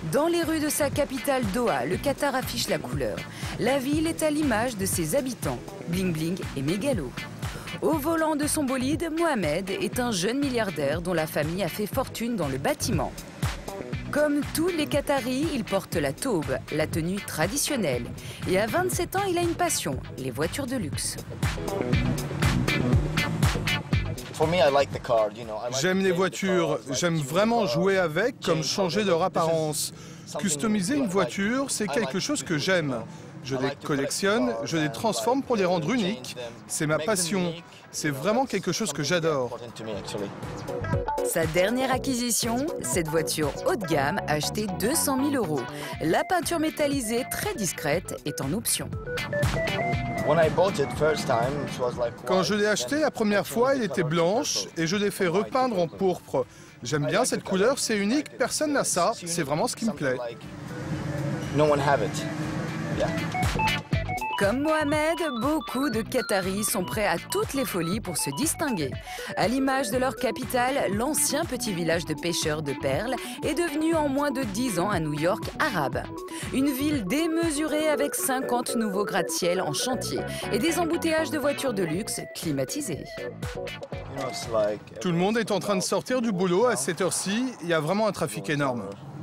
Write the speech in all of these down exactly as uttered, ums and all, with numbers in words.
Dans les rues de sa capitale Doha, le Qatar affiche la couleur. La ville est à l'image de ses habitants, bling bling et mégalo. Au volant de son bolide, Mohamed est un jeune milliardaire dont la famille a fait fortune dans le bâtiment. Comme tous les Qataris, il porte la taube, la tenue traditionnelle. Et à vingt-sept ans, il a une passion, les voitures de luxe. J'aime les voitures, j'aime vraiment jouer avec, comme changer leur apparence. Customiser une voiture, c'est quelque chose que j'aime. Je les collectionne, je les transforme pour les rendre uniques. C'est ma passion. C'est vraiment quelque chose que j'adore. Sa dernière acquisition, cette voiture haut de gamme achetée deux cent mille euros. La peinture métallisée très discrète est en option. Quand je l'ai achetée la première fois, elle était blanche et je l'ai fait repeindre en pourpre. J'aime bien cette couleur, c'est unique, personne n'a ça, c'est vraiment ce qui me plaît. Comme Mohamed, beaucoup de Qataris sont prêts à toutes les folies pour se distinguer. À l'image de leur capitale, l'ancien petit village de pêcheurs de perles est devenu en moins de dix ans un New York arabe. Une ville démesurée avec cinquante nouveaux gratte-ciel en chantier et des embouteillages de voitures de luxe climatisées. Tout le monde est en train de sortir du boulot à cette heure-ci, il y a vraiment un trafic énorme.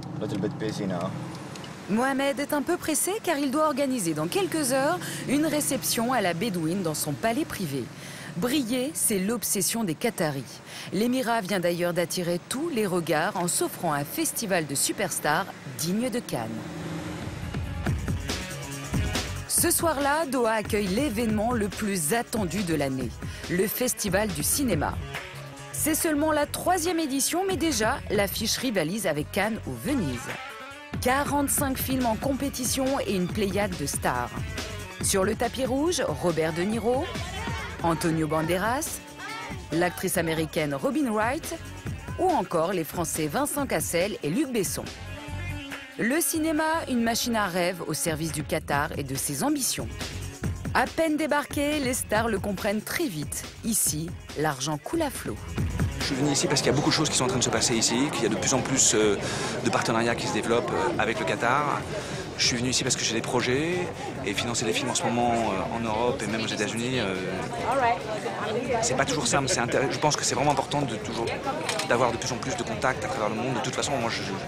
Mohamed est un peu pressé car il doit organiser dans quelques heures une réception à la Bédouine dans son palais privé. Briller, c'est l'obsession des Qataris. L'émirat vient d'ailleurs d'attirer tous les regards en s'offrant un festival de superstars digne de Cannes. Ce soir-là, Doha accueille l'événement le plus attendu de l'année, le Festival du cinéma. C'est seulement la troisième édition, mais déjà, l'affiche rivalise avec Cannes ou Venise. quarante-cinq films en compétition et une pléiade de stars. Sur le tapis rouge, Robert De Niro, Antonio Banderas, l'actrice américaine Robin Wright ou encore les Français Vincent Cassel et Luc Besson. Le cinéma, une machine à rêve au service du Qatar et de ses ambitions. À peine débarqués, les stars le comprennent très vite. Ici, l'argent coule à flot. Je suis venu ici parce qu'il y a beaucoup de choses qui sont en train de se passer ici, qu'il y a de plus en plus euh, de partenariats qui se développent euh, avec le Qatar. Je suis venu ici parce que j'ai des projets et financer des films en ce moment euh, en Europe et même aux États-Unis, euh, c'est pas toujours simple. Je pense que c'est vraiment important de toujours d'avoir de plus en plus de contacts à travers le monde. De toute façon, moi, je, je,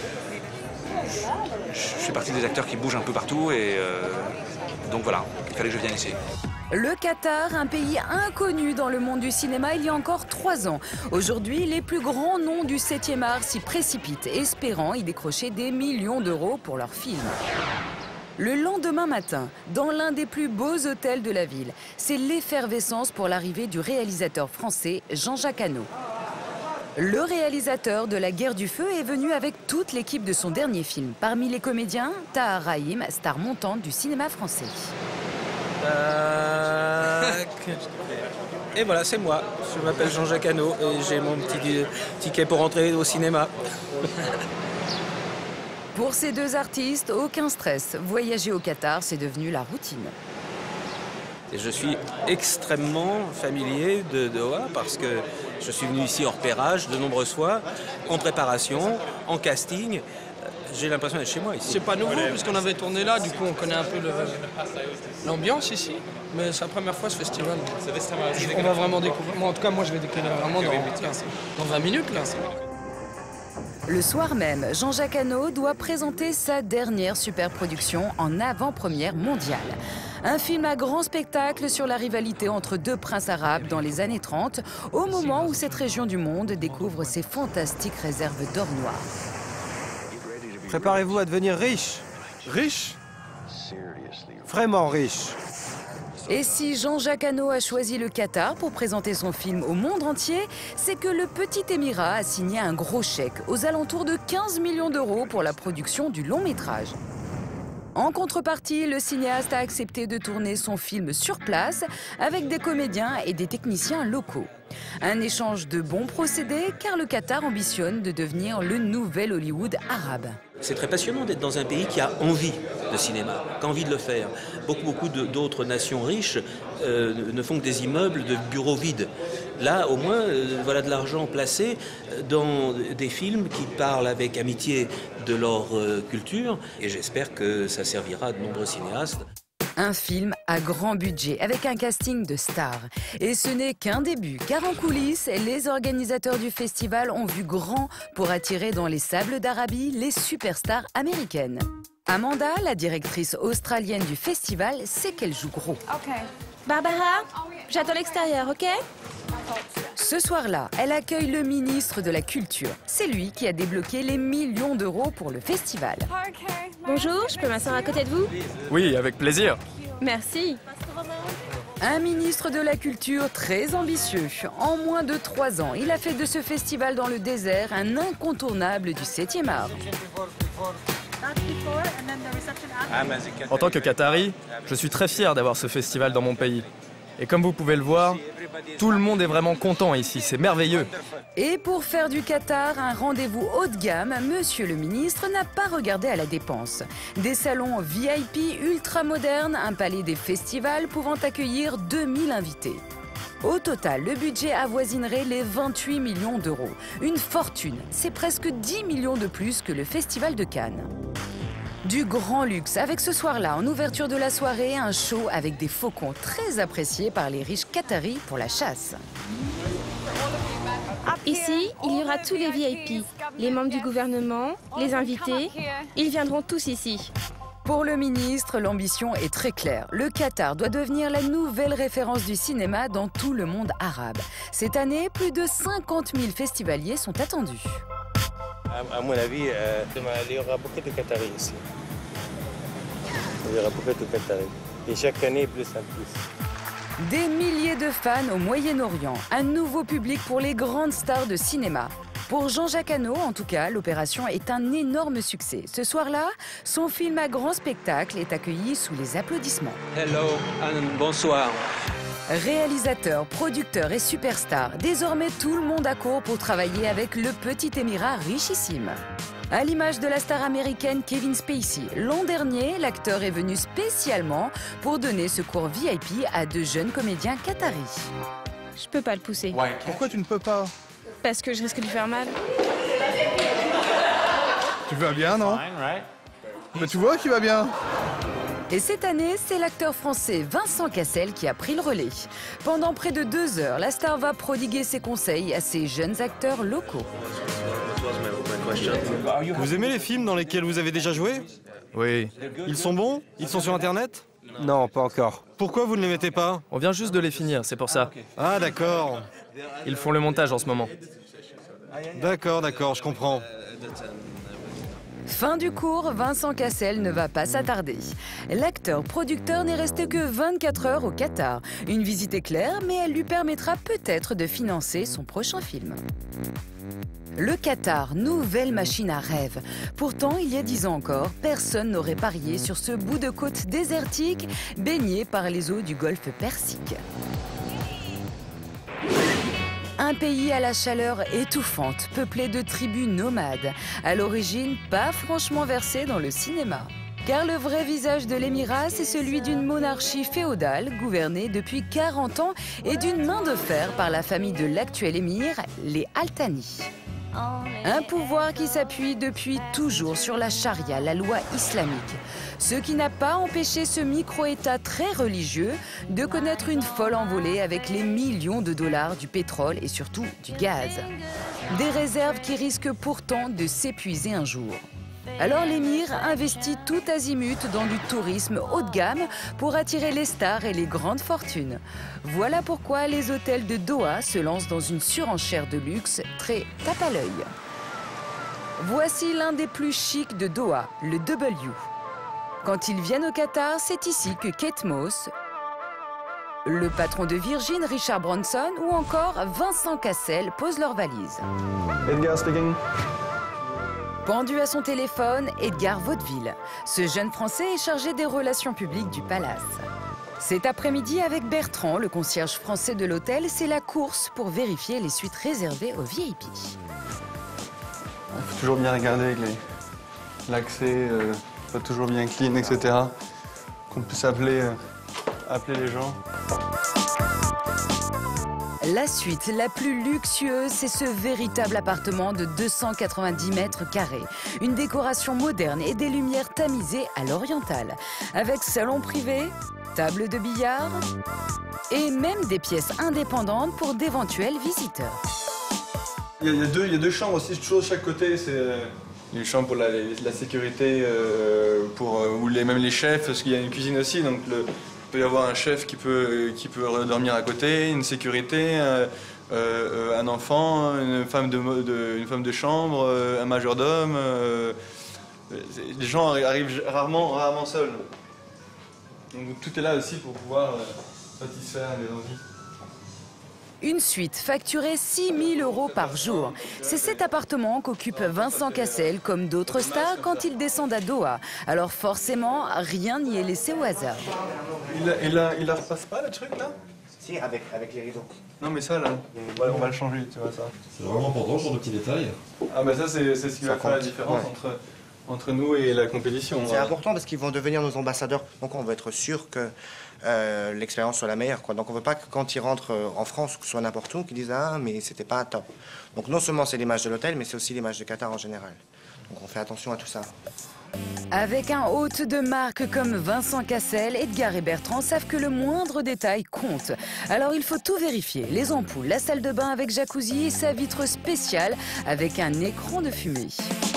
je, je fais partie des acteurs qui bougent un peu partout et euh, donc voilà, il fallait que je vienne ici. Le Qatar, un pays inconnu dans le monde du cinéma il y a encore trois ans. Aujourd'hui, les plus grands noms du septième art s'y précipitent, espérant y décrocher des millions d'euros pour leurs films. Le lendemain matin, dans l'un des plus beaux hôtels de la ville, c'est l'effervescence pour l'arrivée du réalisateur français Jean-Jacques Hano. Le réalisateur de La Guerre du Feu est venu avec toute l'équipe de son dernier film. Parmi les comédiens, Tahar Rahim, star montante du cinéma français. Et voilà, c'est moi. Je m'appelle Jean-Jacques Hano et j'ai mon petit ticket pour entrer au cinéma. Pour ces deux artistes, aucun stress. Voyager au Qatar, c'est devenu la routine. Et je suis extrêmement familier de Doha parce que je suis venu ici en repérage de nombreuses fois, en préparation, en casting. J'ai l'impression d'être chez moi ici. C'est pas nouveau puisqu'on avait tourné là, du coup on connaît un peu l'ambiance ici. Mais c'est la première fois ce festival. On va vraiment découvrir. Moi en tout cas moi je vais découvrir vraiment dans, dans vingt minutes là. Le soir même, Jean-Jacques Hano doit présenter sa dernière superproduction en avant-première mondiale. Un film à grand spectacle sur la rivalité entre deux princes arabes dans les années trente, au moment où cette région du monde découvre ses fantastiques réserves d'or noir. Préparez-vous à devenir riche. Riche? Vraiment riche. Et si Jean-Jacques Hano a choisi le Qatar pour présenter son film au monde entier, c'est que le petit émirat a signé un gros chèque aux alentours de quinze millions d'euros pour la production du long métrage. En contrepartie, le cinéaste a accepté de tourner son film sur place avec des comédiens et des techniciens locaux. Un échange de bons procédés car le Qatar ambitionne de devenir le nouvel Hollywood arabe. C'est très passionnant d'être dans un pays qui a envie de cinéma, qui a envie de le faire. Beaucoup, beaucoup d'autres nations riches euh, ne font que des immeubles de bureaux vides. Là, au moins, euh, voilà de l'argent placé dans des films qui parlent avec amitié de leur euh, culture. Et j'espère que ça servira à de nombreux cinéastes. Un film à grand budget, avec un casting de stars. Et ce n'est qu'un début, car en coulisses, les organisateurs du festival ont vu grand pour attirer dans les sables d'Arabie les superstars américaines. Amanda, la directrice australienne du festival, sait qu'elle joue gros. Ok. Barbara, j'attends l'extérieur, ok? Ce soir-là, elle accueille le ministre de la Culture. C'est lui qui a débloqué les millions d'euros pour le festival. Bonjour, je peux m'asseoir à côté de vous? Oui, avec plaisir. Merci. Un ministre de la Culture très ambitieux. En moins de trois ans, il a fait de ce festival dans le désert un incontournable du septième art. En tant que Qatari, je suis très fier d'avoir ce festival dans mon pays. Et comme vous pouvez le voir, tout le monde est vraiment content ici, c'est merveilleux. Et pour faire du Qatar un rendez-vous haut de gamme, monsieur le ministre n'a pas regardé à la dépense. Des salons V I P ultra modernes, un palais des festivals pouvant accueillir deux mille invités. Au total, le budget avoisinerait les vingt-huit millions d'euros. Une fortune, c'est presque dix millions de plus que le festival de Cannes. Du grand luxe, avec ce soir-là, en ouverture de la soirée, un show avec des faucons très appréciés par les riches qataris pour la chasse. Ici, il y aura tous les V I P, les membres du gouvernement, les invités. Ils viendront tous ici. Pour le ministre, l'ambition est très claire. Le Qatar doit devenir la nouvelle référence du cinéma dans tout le monde arabe. Cette année, plus de cinquante mille festivaliers sont attendus. À mon avis, euh, il y aura beaucoup de Qataris ici. Il y aura beaucoup de Qataris. Et chaque année, plus en plus. Des milliers de fans au Moyen-Orient. Un nouveau public pour les grandes stars de cinéma. Pour Jean-Jacques Hano, en tout cas, l'opération est un énorme succès. Ce soir-là, son film à grand spectacle est accueilli sous les applaudissements. Hello, Anne, bonsoir. Réalisateur, producteur et superstar, désormais tout le monde accourt pour travailler avec le petit émirat richissime. À l'image de la star américaine Kevin Spacey, l'an dernier, l'acteur est venu spécialement pour donner ce cours V I P à deux jeunes comédiens qataris. Je peux pas le pousser. Pourquoi tu ne peux pas? Parce que je risque de lui faire mal. Tu vas bien, non? Mais tu vois qu'il va bien. Et cette année, c'est l'acteur français Vincent Cassel qui a pris le relais. Pendant près de deux heures, la star va prodiguer ses conseils à ses jeunes acteurs locaux. Vous aimez les films dans lesquels vous avez déjà joué? Oui. Ils sont bons? Ils sont sur Internet? Non, pas encore. Pourquoi vous ne les mettez pas? On vient juste de les finir, c'est pour ça. Ah, d'accord. Ils font le montage en ce moment. D'accord, d'accord, je comprends. Fin du cours, Vincent Cassel ne va pas s'attarder. L'acteur-producteur n'est resté que vingt-quatre heures au Qatar. Une visite éclair, mais elle lui permettra peut-être de financer son prochain film. Le Qatar, nouvelle machine à rêve. Pourtant, il y a dix ans encore, personne n'aurait parié sur ce bout de côte désertique baigné par les eaux du golfe Persique. Un pays à la chaleur étouffante, peuplé de tribus nomades, à l'origine pas franchement versé dans le cinéma. Car le vrai visage de l'émirat, c'est celui d'une monarchie féodale gouvernée depuis quarante ans et d'une main de fer par la famille de l'actuel émir, les Al Thani. Un pouvoir qui s'appuie depuis toujours sur la charia, la loi islamique. Ce qui n'a pas empêché ce micro-État très religieux de connaître une folle envolée avec les millions de dollars du pétrole et surtout du gaz. Des réserves qui risquent pourtant de s'épuiser un jour. Alors l'émir investit tout azimut dans du tourisme haut de gamme pour attirer les stars et les grandes fortunes. Voilà pourquoi les hôtels de Doha se lancent dans une surenchère de luxe très tape à l'œil. Voici l'un des plus chics de Doha, le W. Quand ils viennent au Qatar, c'est ici que Kate Moss, le patron de Virgin, Richard Branson, ou encore Vincent Cassel posent leurs valises. Edgar speaking. Pendu à son téléphone, Edgar Vaudeville. Ce jeune Français est chargé des relations publiques du Palace. Cet après-midi, avec Bertrand, le concierge français de l'hôtel, c'est la course pour vérifier les suites réservées aux V I P. Il faut toujours bien regarder l'accès, euh, pas toujours bien clean, et cetera. Qu'on puisse appeler, euh, appeler les gens. La suite la plus luxueuse, c'est ce véritable appartement de deux cent quatre-vingt-dix mètres carrés. Une décoration moderne et des lumières tamisées à l'orientale. Avec salon privé, table de billard et même des pièces indépendantes pour d'éventuels visiteurs. Il y, a, il, y a deux, il y a deux chambres aussi, toujours de chaque côté. C'est euh, une chambre pour la, la sécurité, euh, pour, euh, ou les, même les chefs, parce qu'il y a une cuisine aussi. Donc le, il peut y avoir un chef qui peut, qui peut dormir à côté, une sécurité, euh, euh, un enfant, une femme de, de, une femme de chambre, euh, un majordome. Euh, les gens arrivent rarement, rarement seuls. Donc tout est là aussi pour pouvoir euh, satisfaire les envies. Une suite facturée six mille euros par jour. C'est cet appartement qu'occupe Vincent Cassel, comme d'autres stars, quand ils descendent à Doha. Alors forcément, rien n'y est laissé au hasard. Il, il, la, il la repasse pas le truc là? Si, avec, avec les rideaux. Non mais ça là, ouais, on va le changer, tu vois ça. C'est vraiment important pour de petits détails. Ah bah ça c'est ce qui va faire la différence ouais. entre, entre nous et la compétition. C'est important parce qu'ils vont devenir nos ambassadeurs. Donc on veut être sûr que euh, l'expérience soit la meilleure, quoi. Donc on veut pas que quand ils rentrent en France ou que ce soit n'importe où, qu'ils disent ah mais c'était pas top. Donc non seulement c'est l'image de l'hôtel, mais c'est aussi l'image de Qatar en général. Donc on fait attention à tout ça. Avec un hôte de marque comme Vincent Cassel, Edgar et Bertrand savent que le moindre détail compte. Alors il faut tout vérifier. Les ampoules, la salle de bain avec jacuzzi et sa vitre spéciale avec un écran de fumée.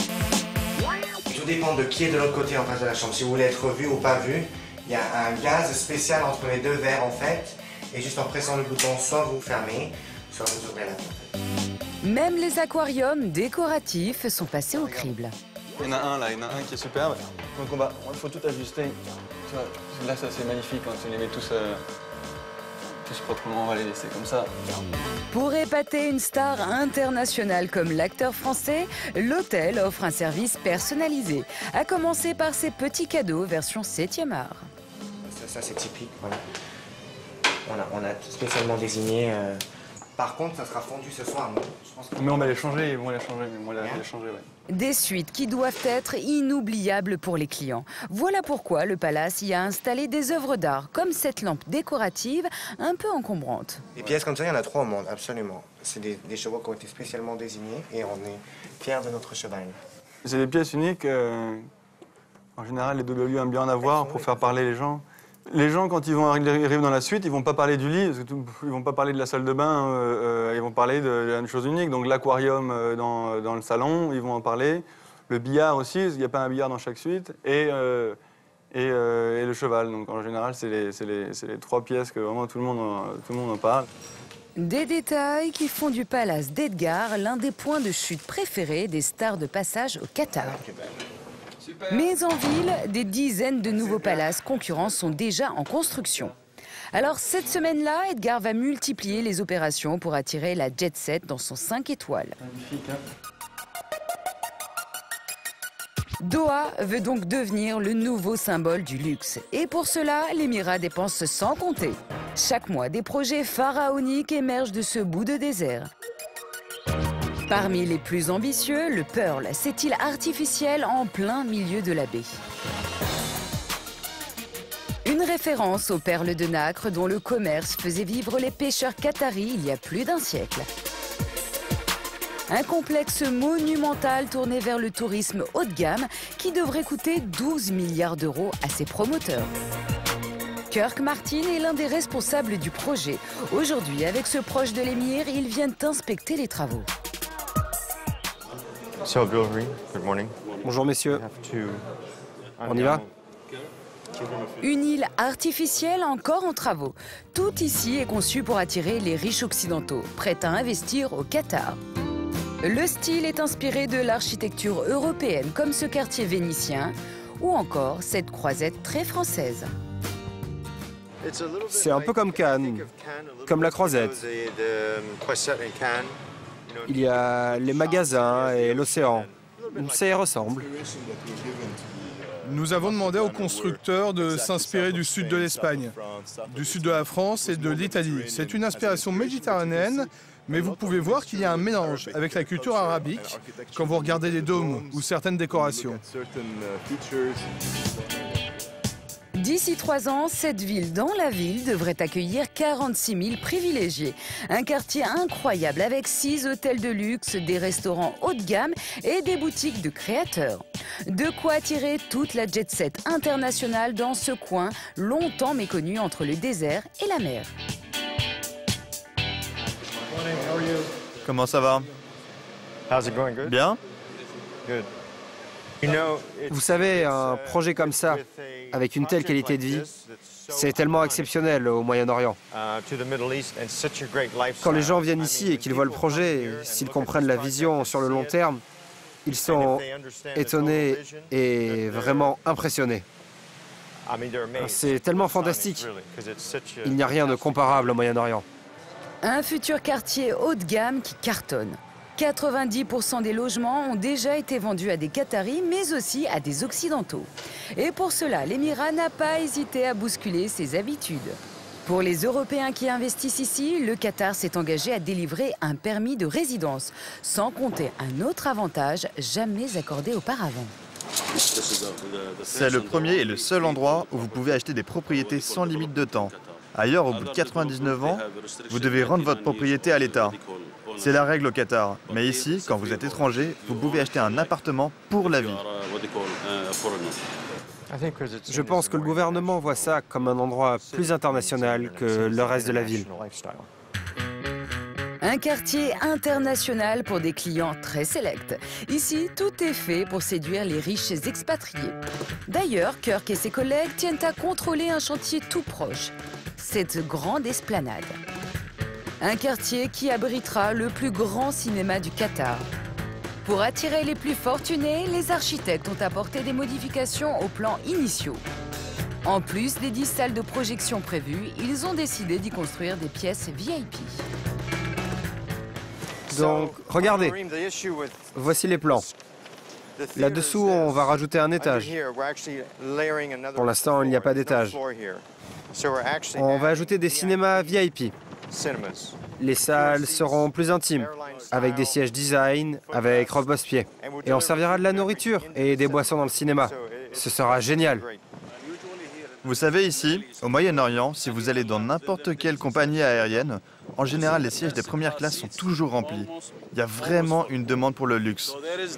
Tout dépend de qui est de l'autre côté en face de la chambre. Si vous voulez être vu ou pas vu, il y a un gaz spécial entre les deux verres en fait. Et juste en pressant le bouton, soit vous fermez, soit vous ouvrez la porte. Même les aquariums décoratifs sont passés au crible. Il y en a un là, il y en a un qui est superbe. Donc on va, il faut tout ajuster. Là ça c'est magnifique quand tu les mets tous, euh, tous proprement, on va les laisser comme ça. Pour épater une star internationale comme l'acteur français, l'hôtel offre un service personnalisé. À commencer par ses petits cadeaux version septième art. Ça, ça c'est typique, voilà. On a, on a spécialement désigné. Euh... Par contre, ça sera fondu ce soir, non? Je pense que... Mais on va les changer, ils vont les changer, mais on va les changer, ouais. Des suites qui doivent être inoubliables pour les clients. Voilà pourquoi le Palace y a installé des œuvres d'art, comme cette lampe décorative un peu encombrante. Des pièces comme ça, il y en a trois au monde, absolument. C'est des, des chevaux qui ont été spécialement désignés et on est fiers de notre cheval. C'est des pièces uniques. Euh, en général, les W aiment bien en avoir pour faire parler les gens. Les gens, quand ils vont arriver dans la suite, ils vont pas parler du lit, parce que tout, ils vont pas parler de la salle de bain, euh, euh, ils vont parler de d'une chose unique. Donc l'aquarium euh, dans, dans le salon, ils vont en parler. Le billard aussi, il n'y a pas un billard dans chaque suite. Et, euh, et, euh, et le cheval. Donc en général, c'est les, les, les trois pièces que vraiment tout le monde en, tout le monde en parle. Des détails qui font du Palace d'Edgar l'un des points de chute préférés des stars de passage au Qatar. Mais en ville, des dizaines de nouveaux palaces concurrents sont déjà en construction. Alors cette semaine-là, Edgar va multiplier les opérations pour attirer la jet set dans son cinq étoiles. Magnifique, hein. Doha veut donc devenir le nouveau symbole du luxe. Et pour cela, l'Émirat dépense sans compter. Chaque mois, des projets pharaoniques émergent de ce bout de désert. Parmi les plus ambitieux, le Pearl, cette île artificielle en plein milieu de la baie. Une référence aux perles de nacre dont le commerce faisait vivre les pêcheurs qataris il y a plus d'un siècle. Un complexe monumental tourné vers le tourisme haut de gamme qui devrait coûter douze milliards d'euros à ses promoteurs. Kirk Martin est l'un des responsables du projet. Aujourd'hui, avec ce proche de l'émir, ils viennent inspecter les travaux. So, Bill, good morning. Bonjour messieurs. On y va? Une île artificielle encore en travaux. Tout ici est conçu pour attirer les riches occidentaux, prêts à investir au Qatar. Le style est inspiré de l'architecture européenne, comme ce quartier vénitien, ou encore cette croisette très française. C'est un peu comme Cannes, comme la croisette. Il y a les magasins et l'océan. Ça y ressemble. Nous avons demandé aux constructeurs de s'inspirer du sud de l'Espagne, du sud de la France et de l'Italie. C'est une inspiration méditerranéenne, mais vous pouvez voir qu'il y a un mélange avec la culture arabique quand vous regardez les dômes ou certaines décorations. D'ici trois ans, cette ville dans la ville devrait accueillir quarante-six mille privilégiés. Un quartier incroyable avec six hôtels de luxe, des restaurants haut de gamme et des boutiques de créateurs. De quoi attirer toute la jet-set internationale dans ce coin longtemps méconnu entre le désert et la mer. Comment ça va? Bien? Vous savez, un projet comme ça, avec une telle qualité de vie, c'est tellement exceptionnel au Moyen-Orient. Quand les gens viennent ici et qu'ils voient le projet, s'ils comprennent la vision sur le long terme, ils sont étonnés et vraiment impressionnés. C'est tellement fantastique. Il n'y a rien de comparable au Moyen-Orient. Un futur quartier haut de gamme qui cartonne. quatre-vingt-dix pour cent des logements ont déjà été vendus à des Qataris, mais aussi à des Occidentaux. Et pour cela, l'Émirat n'a pas hésité à bousculer ses habitudes. Pour les Européens qui investissent ici, le Qatar s'est engagé à délivrer un permis de résidence, sans compter un autre avantage jamais accordé auparavant. C'est le premier et le seul endroit où vous pouvez acheter des propriétés sans limite de temps. Ailleurs, au bout de quatre-vingt-dix-neuf ans, vous devez rendre votre propriété à l'État. C'est la règle au Qatar. Mais ici, quand vous êtes étranger, vous pouvez acheter un appartement pour la vie. Je pense que le gouvernement voit ça comme un endroit plus international que le reste de la ville. Un quartier international pour des clients très sélects. Ici, tout est fait pour séduire les riches expatriés. D'ailleurs, Kirk et ses collègues tiennent à contrôler un chantier tout proche, cette grande esplanade. Un quartier qui abritera le plus grand cinéma du Qatar. Pour attirer les plus fortunés, les architectes ont apporté des modifications aux plans initiaux. En plus des dix salles de projection prévues, ils ont décidé d'y construire des pièces V I P. Donc, regardez, voici les plans. Là-dessous, on va rajouter un étage. Pour l'instant, il n'y a pas d'étage. On va ajouter des cinémas V I P. Les salles seront plus intimes, avec des sièges design, avec repose-pied. Et on servira de la nourriture et des boissons dans le cinéma. Ce sera génial. Vous savez, ici, au Moyen-Orient, si vous allez dans n'importe quelle compagnie aérienne, en général, les sièges des premières classes sont toujours remplis. Il y a vraiment une demande pour le luxe.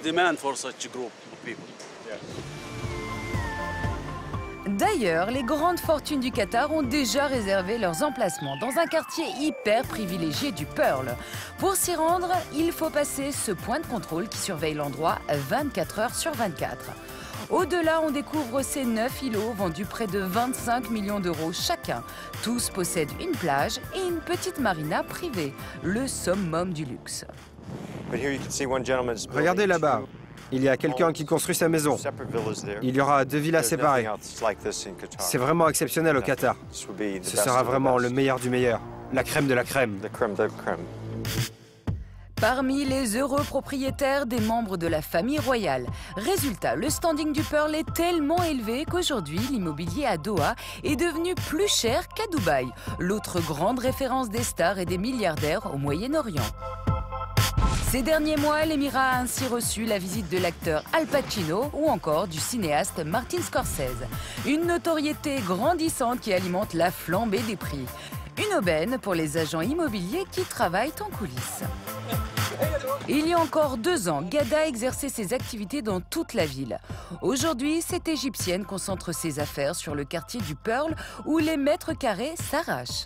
D'ailleurs, les grandes fortunes du Qatar ont déjà réservé leurs emplacements dans un quartier hyper privilégié du Pearl. Pour s'y rendre, il faut passer ce point de contrôle qui surveille l'endroit vingt-quatre heures sur vingt-quatre. Au-delà, on découvre ces neuf îlots vendus près de vingt-cinq millions d'euros chacun. Tous possèdent une plage et une petite marina privée, le summum du luxe. Regardez là-bas. Il y a quelqu'un qui construit sa maison. Il y aura deux villas séparées. C'est vraiment exceptionnel au Qatar. Ce sera vraiment le meilleur du meilleur. La crème de la crème. Parmi les heureux propriétaires des membres de la famille royale. Résultat, le standing du Pearl est tellement élevé qu'aujourd'hui, l'immobilier à Doha est devenu plus cher qu'à Dubaï, l'autre grande référence des stars et des milliardaires au Moyen-Orient. Ces derniers mois, l'Émirat a ainsi reçu la visite de l'acteur Al Pacino ou encore du cinéaste Martin Scorsese. Une notoriété grandissante qui alimente la flambée des prix. Une aubaine pour les agents immobiliers qui travaillent en coulisses. Il y a encore deux ans, Ghada exerçait ses activités dans toute la ville. Aujourd'hui, cette Égyptienne concentre ses affaires sur le quartier du Pearl où les mètres carrés s'arrachent.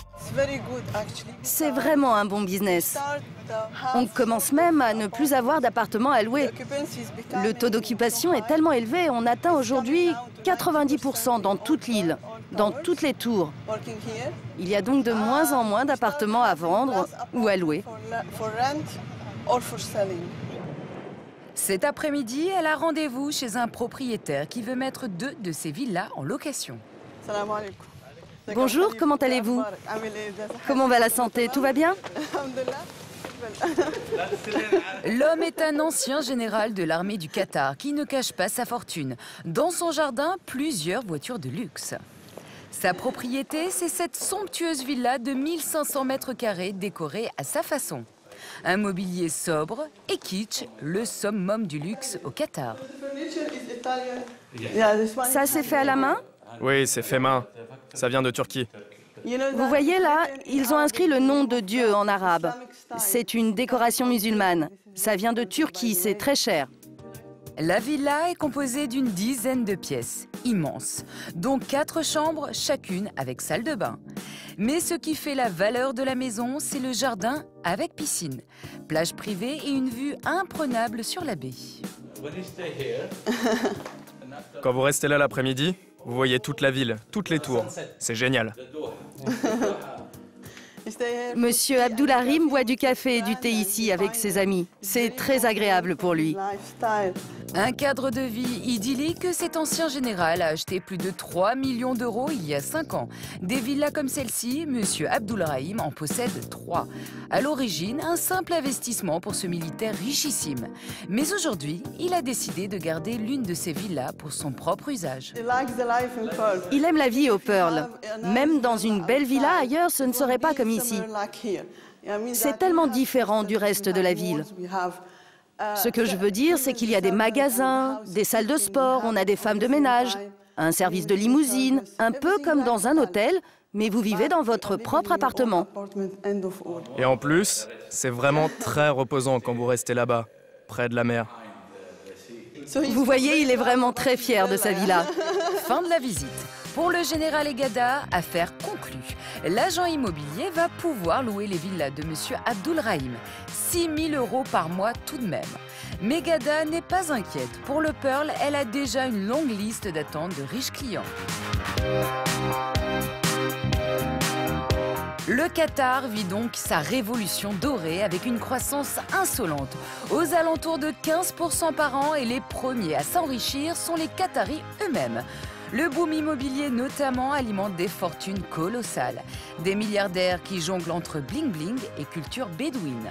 C'est vraiment un bon business. On commence même à ne plus avoir d'appartements à louer. Le taux d'occupation est tellement élevé, on atteint aujourd'hui quatre-vingt-dix pour cent dans toute l'île, dans toutes les tours. Il y a donc de moins en moins d'appartements à vendre ou à louer. Cet après-midi, elle a rendez-vous chez un propriétaire qui veut mettre deux de ses villas en location. Bonjour, comment allez-vous? Comment va la santé? Tout va bien? L'homme est un ancien général de l'armée du Qatar qui ne cache pas sa fortune. Dans son jardin, plusieurs voitures de luxe. Sa propriété, c'est cette somptueuse villa de mille cinq cents mètres carrés décorée à sa façon. Un mobilier sobre et kitsch, le summum du luxe au Qatar. Ça s'est fait à la main? Oui, c'est fait main. Ça vient de Turquie. Vous voyez là, ils ont inscrit le nom de Dieu en arabe. C'est une décoration musulmane. Ça vient de Turquie, c'est très cher. La villa est composée d'une dizaine de pièces, immenses, dont quatre chambres, chacune avec salle de bain. Mais ce qui fait la valeur de la maison, c'est le jardin avec piscine, plage privée et une vue imprenable sur la baie. Quand vous restez là l'après-midi, vous voyez toute la ville, toutes les tours. C'est génial. Monsieur Abdulharim boit du café et du thé ici avec ses amis. C'est très agréable pour lui. Un cadre de vie idyllique que cet ancien général a acheté plus de trois millions d'euros il y a cinq ans. Des villas comme celle-ci, Monsieur Abdulharim en possède trois. À l'origine, un simple investissement pour ce militaire richissime. Mais aujourd'hui, il a décidé de garder l'une de ses villas pour son propre usage. Il aime la vie au Pearl. Même dans une belle villa ailleurs, ce ne serait pas comme ici. C'est tellement différent du reste de la ville. Ce que je veux dire, c'est qu'il y a des magasins, des salles de sport, on a des femmes de ménage, un service de limousine, un peu comme dans un hôtel, mais vous vivez dans votre propre appartement. Et en plus, c'est vraiment très reposant quand vous restez là-bas, près de la mer. Vous voyez, il est vraiment très fier de sa villa. Fin de la visite. Pour le général Egada, affaire conclue. L'agent immobilier va pouvoir louer les villas de Monsieur Abdulharim. six mille euros par mois tout de même. Mais Gada n'est pas inquiète. Pour le Pearl, elle a déjà une longue liste d'attente de riches clients. Le Qatar vit donc sa révolution dorée avec une croissance insolente, aux alentours de quinze pour cent par an, et les premiers à s'enrichir sont les Qataris eux-mêmes. Le boom immobilier notamment alimente des fortunes colossales. Des milliardaires qui jonglent entre bling-bling et culture bédouine.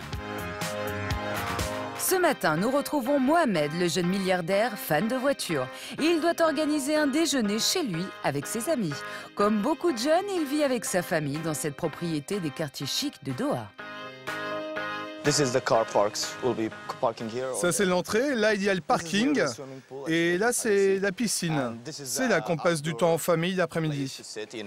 Ce matin, nous retrouvons Mohamed, le jeune milliardaire fan de voitures. Il doit organiser un déjeuner chez lui avec ses amis. Comme beaucoup de jeunes, il vit avec sa famille dans cette propriété des quartiers chics de Doha. Ça, c'est l'entrée. Là, il y a le parking. Et là, c'est la piscine. C'est là qu'on passe du temps en famille l'après-midi.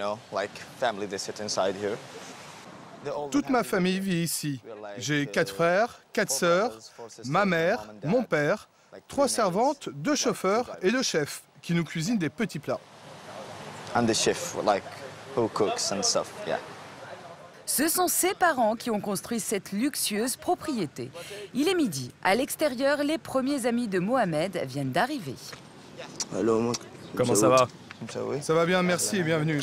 Toute ma famille vit ici. J'ai quatre frères, quatre sœurs, ma mère, mon père, trois servantes, deux chauffeurs et le chef qui nous cuisine des petits plats. Ce sont ses parents qui ont construit cette luxueuse propriété. Il est midi. À l'extérieur, les premiers amis de Mohamed viennent d'arriver. Comment ça va? Ça va bien, merci et bienvenue.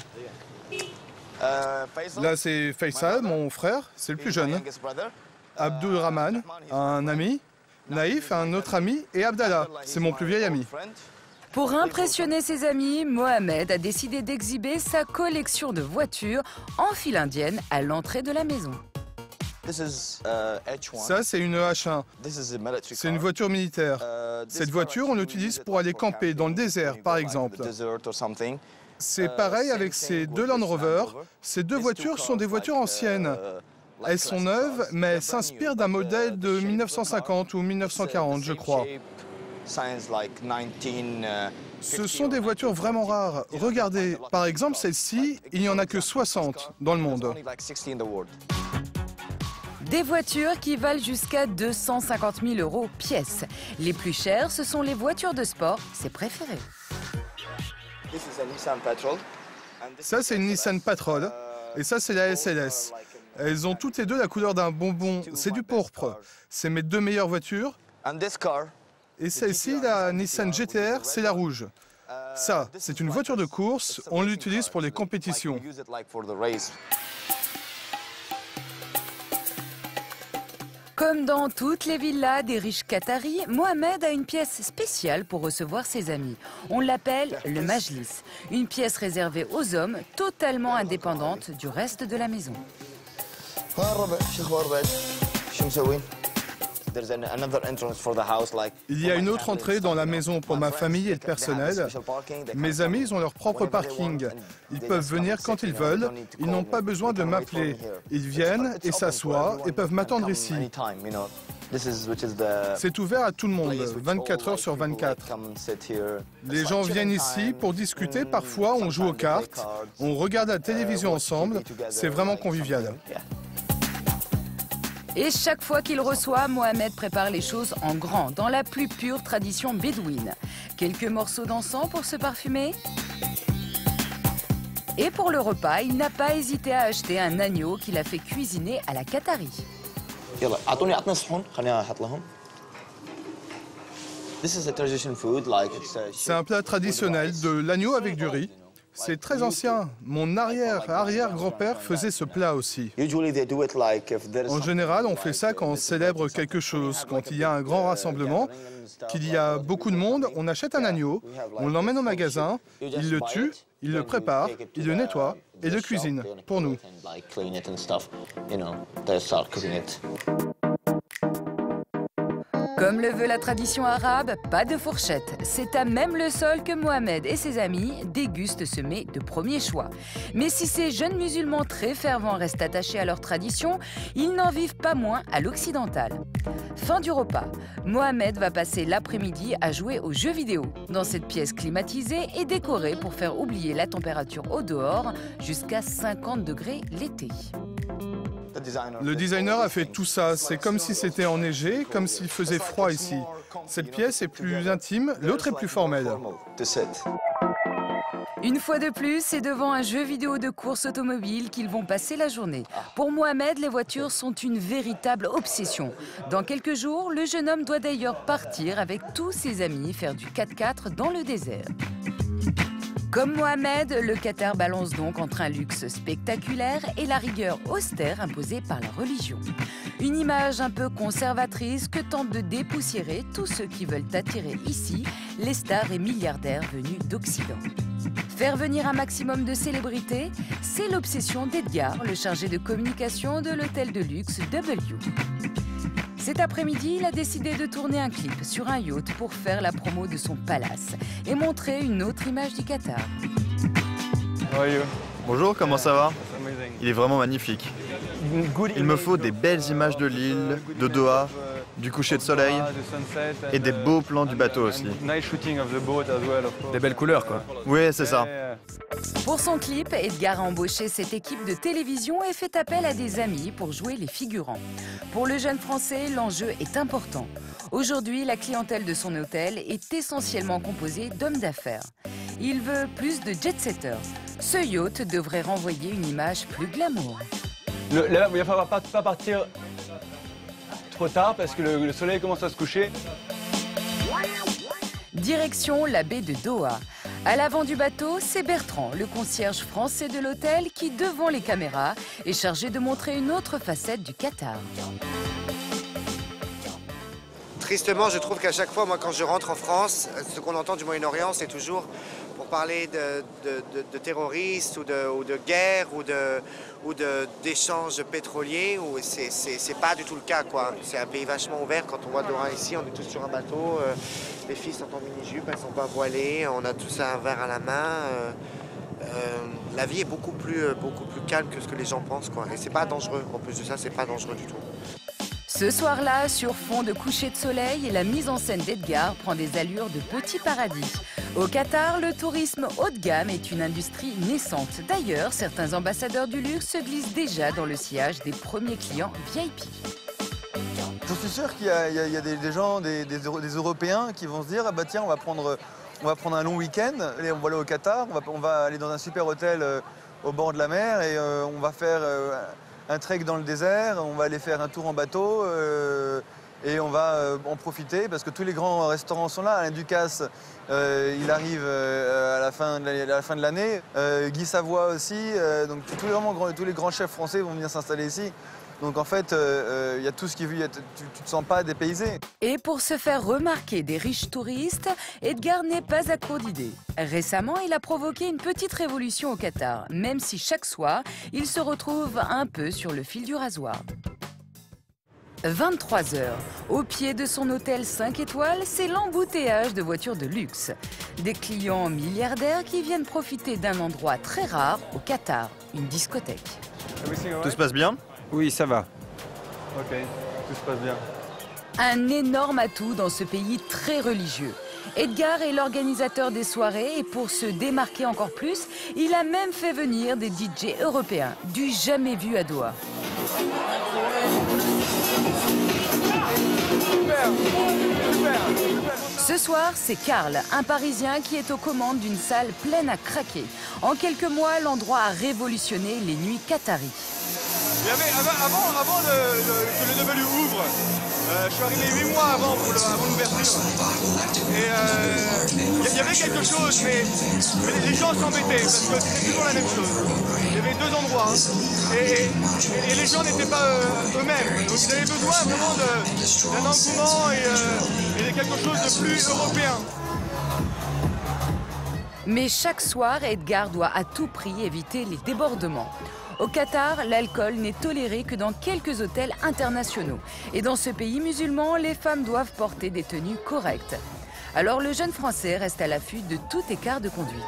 Là, c'est Faisal, mon frère, c'est le plus jeune. Abdulrahman, un ami. Naïf, un autre ami. Et Abdallah, c'est mon plus vieil ami. Pour impressionner ses amis, Mohamed a décidé d'exhiber sa collection de voitures en file indienne à l'entrée de la maison. Ça, c'est une H un. C'est une voiture militaire. Cette voiture, on l'utilise pour aller camper dans le désert, par exemple. C'est pareil avec ces deux Land Rover. Ces deux voitures sont des voitures anciennes. Elles sont neuves, mais elles s'inspirent d'un modèle de mille neuf cent cinquante ou mille neuf cent quarante, je crois. Ce sont des voitures vraiment rares. Regardez, par exemple, celle-ci, il n'y en a que soixante dans le monde. Des voitures qui valent jusqu'à deux cent cinquante mille euros pièce. Les plus chères, ce sont les voitures de sport, ses préférées. Ça, c'est une Nissan Patrol. Et ça, c'est la S L S. Elles ont toutes les deux la couleur d'un bonbon. C'est du pourpre. C'est mes deux meilleures voitures. Et celle-ci, la Nissan G T R, c'est la rouge. Ça, c'est une voiture de course. On l'utilise pour les compétitions. Comme dans toutes les villas des riches Qataris, Mohamed a une pièce spéciale pour recevoir ses amis. On l'appelle le Majlis, une pièce réservée aux hommes, totalement indépendante du reste de la maison. Il y a une autre entrée dans la maison pour ma famille et le personnel. Mes amis, ils ont leur propre parking. Ils peuvent venir quand ils veulent. Ils n'ont pas besoin de m'appeler. Ils viennent et s'assoient et peuvent m'attendre ici. C'est ouvert à tout le monde, vingt-quatre heures sur vingt-quatre. Les gens viennent ici pour discuter, parfois on joue aux cartes, on regarde la télévision ensemble, c'est vraiment convivial. Et chaque fois qu'il reçoit, Mohamed prépare les choses en grand, dans la plus pure tradition bédouine. Quelques morceaux d'encens pour se parfumer. Et pour le repas, il n'a pas hésité à acheter un agneau qu'il a fait cuisiner à la qatarie. C'est un plat traditionnel de l'agneau avec du riz. C'est très ancien. Mon arrière-arrière-grand-père faisait ce plat aussi. En général, on fait ça quand on célèbre quelque chose, quand il y a un grand rassemblement, qu'il y a beaucoup de monde, on achète un agneau, on l'emmène au magasin, il le tue, il le prépare, il le nettoie et le cuisine pour nous. Comme le veut la tradition arabe, pas de fourchette. C'est à même le sol que Mohamed et ses amis dégustent ce mets de premier choix. Mais si ces jeunes musulmans très fervents restent attachés à leur tradition, ils n'en vivent pas moins à l'occidental. Fin du repas. Mohamed va passer l'après-midi à jouer aux jeux vidéo, dans cette pièce climatisée et décorée pour faire oublier la température au dehors jusqu'à cinquante degrés l'été. Le designer a fait tout ça. C'est comme si c'était enneigé, comme s'il faisait froid ici. Cette pièce est plus intime, l'autre est plus formelle. Une fois de plus, c'est devant un jeu vidéo de course automobile qu'ils vont passer la journée. Pour Mohamed, les voitures sont une véritable obsession. Dans quelques jours, le jeune homme doit d'ailleurs partir avec tous ses amis faire du quatre-quatre dans le désert. Comme Mohamed, le Qatar balance donc entre un luxe spectaculaire et la rigueur austère imposée par la religion. Une image un peu conservatrice que tentent de dépoussiérer tous ceux qui veulent attirer ici les stars et milliardaires venus d'Occident. Faire venir un maximum de célébrités, c'est l'obsession d'Edgar, le chargé de communication de l'hôtel de luxe W. Cet après-midi, il a décidé de tourner un clip sur un yacht pour faire la promo de son palace et montrer une autre image du Qatar. Bonjour, comment ça va? Il est vraiment magnifique. Il me faut des belles images de l'île, de Doha, du coucher de soleil et des beaux plans du bateau aussi. Des belles couleurs, quoi. Oui, c'est ça. Pour son clip, Edgar a embauché cette équipe de télévision et fait appel à des amis pour jouer les figurants. Pour le jeune Français, l'enjeu est important. Aujourd'hui, la clientèle de son hôtel est essentiellement composée d'hommes d'affaires. Il veut plus de jet-setters. Ce yacht devrait renvoyer une image plus glamour. Le, là, il va falloir pas, pas partir trop tard parce que le, le soleil commence à se coucher. Direction la baie de Doha. À l'avant du bateau, c'est Bertrand, le concierge français de l'hôtel, qui, devant les caméras, est chargé de montrer une autre facette du Qatar. Tristement, je trouve qu'à chaque fois, moi, quand je rentre en France, ce qu'on entend du Moyen-Orient, c'est toujours pour parler de, de, de, de terroristes ou de, ou de guerre ou de ou d'échanges pétroliers. C'est pas du tout le cas, quoi. C'est un pays vachement ouvert. Quand on voit Doha ici, on est tous sur un bateau. Euh, les filles sont en mini-jupe, elles sont pas voilées. On a tous un verre à la main. Euh, euh, la vie est beaucoup plus, beaucoup plus calme que ce que les gens pensent, quoi. Et c'est pas dangereux. En plus de ça, c'est pas dangereux du tout. Ce soir-là, sur fond de coucher de soleil, la mise en scène d'Edgar prend des allures de petit paradis. Au Qatar, le tourisme haut de gamme est une industrie naissante. D'ailleurs, certains ambassadeurs du luxe se glissent déjà dans le sillage des premiers clients V I P. Je suis sûr qu'il y a, il y a, il y a des, des gens, des, des, des Européens qui vont se dire ah bah tiens, on va prendre, on va prendre un long week-end, et on va aller au Qatar, on va, on va aller dans un super hôtel euh, au bord de la mer et euh, on va faire euh, un trek dans le désert, on va aller faire un tour en bateau euh, et on va euh, en profiter parce que tous les grands restaurants sont là. Alain Ducasse, euh, il arrive euh, à la fin de l'année. Euh, Guy Savoy aussi. Euh, donc tous les, vraiment, tous les grands chefs français vont venir s'installer ici. Donc en fait, il euh, euh, y a tout ce qui vit, tu ne te sens pas dépaysé. Et pour se faire remarquer des riches touristes, Edgar n'est pas à court d'idées. Récemment, il a provoqué une petite révolution au Qatar, même si chaque soir, il se retrouve un peu sur le fil du rasoir. vingt-trois heures. Au pied de son hôtel cinq étoiles, c'est l'embouteillage de voitures de luxe. Des clients milliardaires qui viennent profiter d'un endroit très rare au Qatar, une discothèque. Tout se passe bien? Oui, ça va. Ok, tout se passe bien. Un énorme atout dans ce pays très religieux. Edgar est l'organisateur des soirées et pour se démarquer encore plus, il a même fait venir des D J européens, du jamais vu à Doha. Ce soir, c'est Karl, un Parisien qui est aux commandes d'une salle pleine à craquer. En quelques mois, l'endroit a révolutionné les nuits qataries. Il y avait, avant, avant le, le, que le W ouvre, euh, je suis arrivé huit mois avant, pour le, avant l'ouverture. Et euh, il y avait quelque chose, mais, mais les gens s'embêtaient parce que c'était toujours la même chose. Il y avait deux endroits et, et, et les gens n'étaient pas euh, eux-mêmes. Donc ils avaient besoin vraiment d'un engouement et, euh, et de quelque chose de plus européen. Mais chaque soir, Edgar doit à tout prix éviter les débordements. Au Qatar, l'alcool n'est toléré que dans quelques hôtels internationaux. Et dans ce pays musulman, les femmes doivent porter des tenues correctes. Alors le jeune Français reste à l'affût de tout écart de conduite.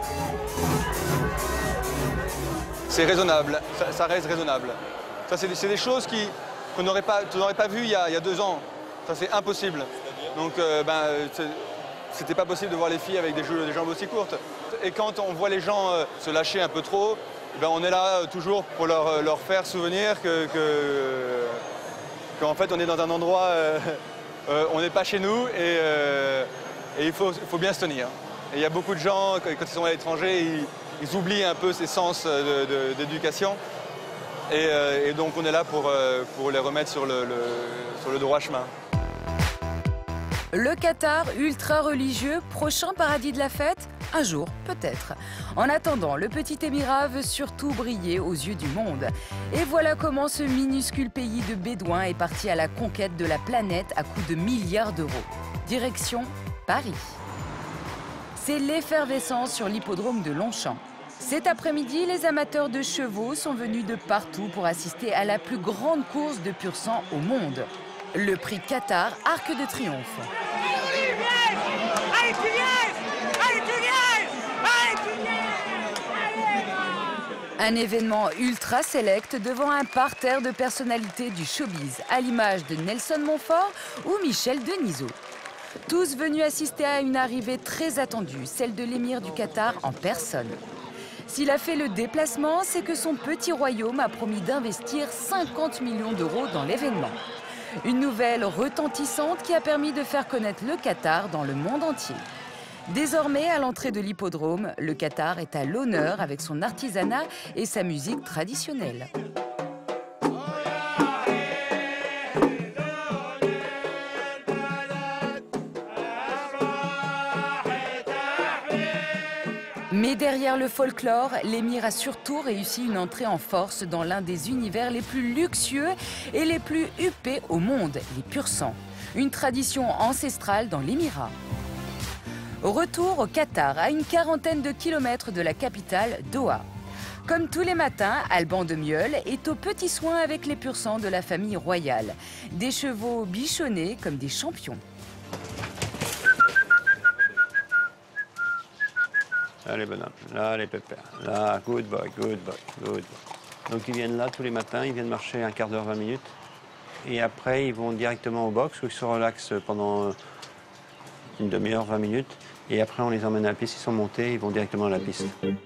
C'est raisonnable, ça, ça reste raisonnable. Ça, c'est des, des choses qu'on n'aurait pas, pas vues il, il y a deux ans. Ça, c'est impossible. Donc, euh, ben, c'était pas possible de voir les filles avec des, jeux, des jambes aussi courtes. Et quand on voit les gens euh, se lâcher un peu trop, ben on est là euh, toujours pour leur, leur faire souvenir que, que, qu'en fait on est dans un endroit, euh, euh, on n'est pas chez nous et, euh, et il faut, faut bien se tenir. Et il y a beaucoup de gens, quand ils sont à l'étranger, ils, ils oublient un peu ces sens d'éducation. Et, euh, et donc on est là pour, euh, pour les remettre sur le, le, sur le droit chemin. Le Qatar, ultra religieux, prochain paradis de la fête? Un jour, peut-être. En attendant, le petit émirat veut surtout briller aux yeux du monde. Et voilà comment ce minuscule pays de Bédouins est parti à la conquête de la planète à coups de milliards d'euros. Direction Paris. C'est l'effervescence sur l'hippodrome de Longchamp. Cet après-midi, les amateurs de chevaux sont venus de partout pour assister à la plus grande course de pur sang au monde. Le prix Qatar Arc de Triomphe. Un événement ultra select devant un parterre de personnalités du showbiz, à l'image de Nelson Montfort ou Michel Denisot. Tous venus assister à une arrivée très attendue, celle de l'émir du Qatar en personne. S'il a fait le déplacement, c'est que son petit royaume a promis d'investir cinquante millions d'euros dans l'événement. Une nouvelle retentissante qui a permis de faire connaître le Qatar dans le monde entier. Désormais, à l'entrée de l'hippodrome, le Qatar est à l'honneur avec son artisanat et sa musique traditionnelle. Mais derrière le folklore, l'émir a surtout réussi une entrée en force dans l'un des univers les plus luxueux et les plus huppés au monde, les pur-sang. Une tradition ancestrale dans l'émirat. Retour au Qatar, à une quarantaine de kilomètres de la capitale, Doha. Comme tous les matins, Alban de Mieul est aux petits soins avec les pur-sang de la famille royale. Des chevaux bichonnés comme des champions. Là, les bonhommes, là, les pépères, là, good boy, good boy, good boy. Donc, ils viennent là tous les matins, ils viennent marcher un quart d'heure, vingt minutes. Et après, ils vont directement au box où ils se relaxent pendant une demi-heure, vingt minutes. Et après, on les emmène à la piste, ils sont montés, ils vont directement à la piste.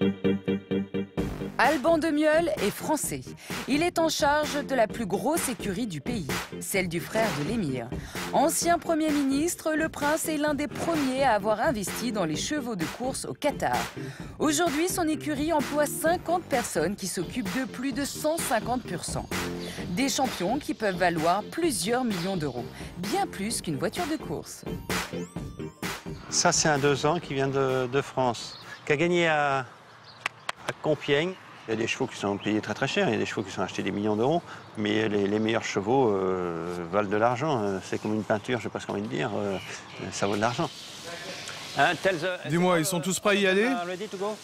Alban de Mieul est français. Il est en charge de la plus grosse écurie du pays, celle du frère de l'émir. Ancien Premier ministre, le prince est l'un des premiers à avoir investi dans les chevaux de course au Qatar. Aujourd'hui, son écurie emploie cinquante personnes qui s'occupent de plus de cent cinquante pur-sang. Des champions qui peuvent valoir plusieurs millions d'euros, bien plus qu'une voiture de course. Ça, c'est un deux ans qui vient de, de France, qui a gagné à, à Compiègne. Il y a des chevaux qui sont payés très très cher, il y a des chevaux qui sont achetés des millions d'euros, mais les, les meilleurs chevaux euh, valent de l'argent. C'est comme une peinture, je ne sais pas ce qu'on vient de dire, euh, ça vaut de l'argent. Hein, Dis-moi, ils sont tous prêts à y aller?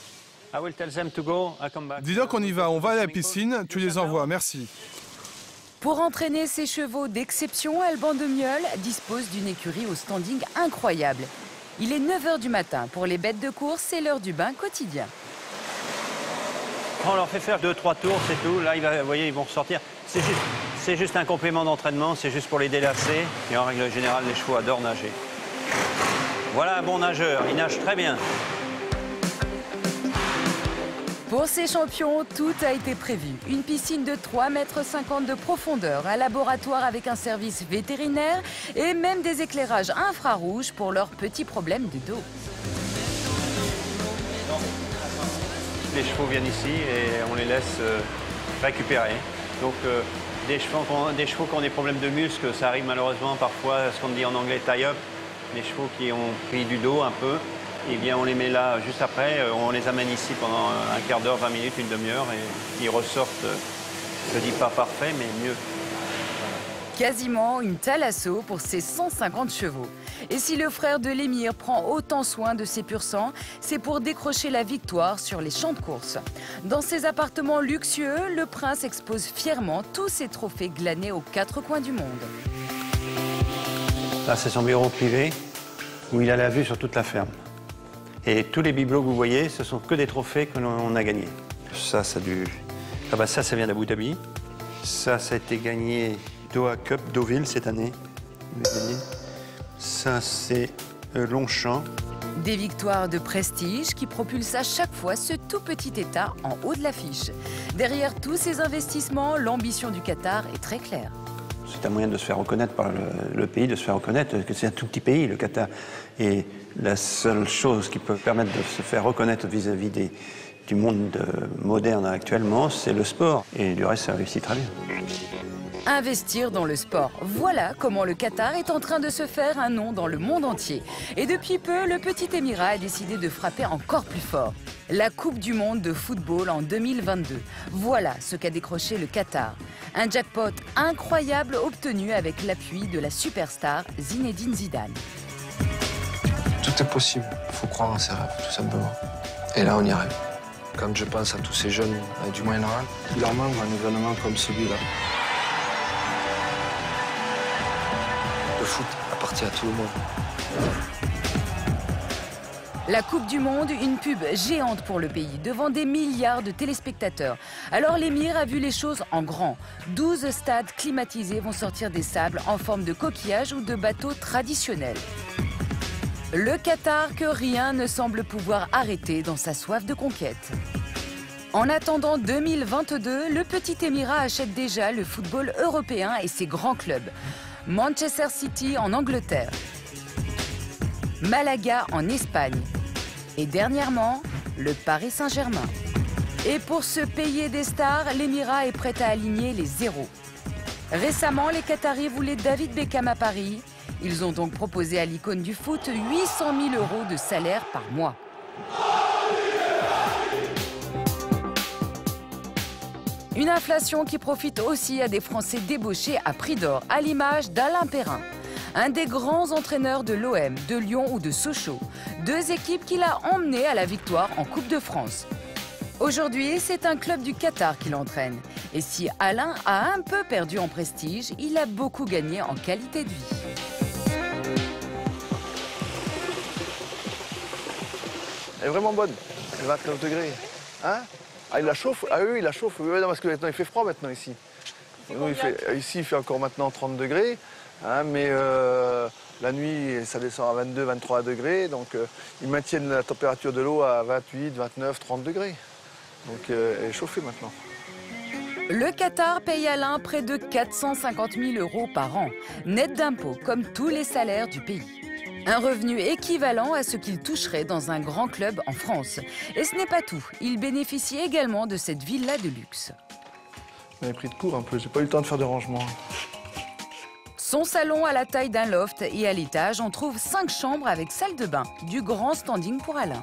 Dis-leur qu'on y va, on va à la piscine, tu les envoies, merci. Pour entraîner ses chevaux d'exception, Alban de Mieul dispose d'une écurie au standing incroyable. Il est neuf heures du matin. Pour les bêtes de course, c'est l'heure du bain quotidien. On leur fait faire deux, trois tours, c'est tout. Là, il va, vous voyez, ils vont ressortir. C'est juste, c'est juste un complément d'entraînement, c'est juste pour les délasser. Et en règle générale, les chevaux adorent nager. Voilà un bon nageur, il nage très bien. Pour ces champions, tout a été prévu. Une piscine de trois mètres cinquante de profondeur, un laboratoire avec un service vétérinaire et même des éclairages infrarouges pour leurs petits problèmes de dos. Les chevaux viennent ici et on les laisse euh, récupérer. Donc euh, des, chevaux qui ont, des chevaux qui ont des problèmes de muscles, ça arrive malheureusement parfois, ce qu'on dit en anglais tie-up. Les chevaux qui ont pris du dos un peu, eh bien on les met là juste après, on les amène ici pendant un quart d'heure, vingt minutes, une demi-heure et ils ressortent, je ne dis pas parfait, mais mieux. Quasiment une thalasso pour ses cent cinquante chevaux. Et si le frère de l'émir prend autant soin de ses pur sang, c'est pour décrocher la victoire sur les champs de course. Dans ses appartements luxueux, le prince expose fièrement tous ses trophées glanés aux quatre coins du monde. Là, c'est son bureau privé où il a la vue sur toute la ferme. Et tous les bibelots que vous voyez, ce sont que des trophées que l'on a gagnés. Ça, ça, du... ah bah ça, ça vient d'Abu Dhabi. Ça, ça a été gagné Doha Cup, Deauville, cette année. Ça, c'est euh, Longchamp. Des victoires de prestige qui propulsent à chaque fois ce tout petit État en haut de l'affiche. Derrière tous ces investissements, l'ambition du Qatar est très claire. C'est un moyen de se faire reconnaître par le, le pays, de se faire reconnaître que c'est un tout petit pays, le Qatar. Et la seule chose qui peut permettre de se faire reconnaître vis-à-vis des, du monde de, moderne actuellement, c'est le sport. Et du reste, ça réussit très bien. Investir dans le sport. Voilà comment le Qatar est en train de se faire un nom dans le monde entier. Et depuis peu, le petit Émirat a décidé de frapper encore plus fort. La Coupe du monde de football en deux mille vingt-deux. Voilà ce qu'a décroché le Qatar. Un jackpot incroyable obtenu avec l'appui de la superstar Zinedine Zidane. Tout est possible. Il faut croire en ses rêves, tout simplement. Et là, on y arrive. Quand je pense à tous ces jeunes du Moyen-Orient, il leur manque un événement comme celui-là. Le foot appartient à tout le monde. La Coupe du Monde, une pub géante pour le pays, devant des milliards de téléspectateurs. Alors l'émir a vu les choses en grand. douze stades climatisés vont sortir des sables en forme de coquillages ou de bateaux traditionnels. Le Qatar que rien ne semble pouvoir arrêter dans sa soif de conquête. En attendant deux mille vingt-deux, le petit Émirat achète déjà le football européen et ses grands clubs. Manchester City en Angleterre, Malaga en Espagne et dernièrement, le Paris Saint-Germain. Et pour se payer des stars, l'Émirat est prêt à aligner les zéros. Récemment, les Qataris voulaient David Beckham à Paris. Ils ont donc proposé à l'icône du foot huit cent mille euros de salaire par mois. Une inflation qui profite aussi à des Français débauchés à prix d'or, à l'image d'Alain Perrin, un des grands entraîneurs de l'O M, de Lyon ou de Sochaux, deux équipes qu'il a emmenées à la victoire en Coupe de France. Aujourd'hui, c'est un club du Qatar qui l'entraîne. Et si Alain a un peu perdu en prestige, il a beaucoup gagné en qualité de vie. Elle est vraiment bonne, elle est vingt-neuf degrés. Hein? Ah, il la chauffe? Ah oui, il la chauffe. Oui, non, parce que maintenant, il fait froid maintenant ici. Non, il fait, ici, il fait encore maintenant trente degrés. Hein, mais euh, la nuit, ça descend à vingt-deux, vingt-trois degrés. Donc, euh, ils maintiennent la température de l'eau à vingt-huit, vingt-neuf, trente degrés. Donc, euh, elle est chauffée maintenant. Le Qatar paye Alain près de quatre cent cinquante mille euros par an, net d'impôts, comme tous les salaires du pays. Un revenu équivalent à ce qu'il toucherait dans un grand club en France. Et ce n'est pas tout, il bénéficie également de cette villa de luxe. J'avais pris de court un peu, j'ai pas eu le temps de faire de rangement. Son salon a la taille d'un loft et à l'étage, on trouve cinq chambres avec salle de bain. Du grand standing pour Alain.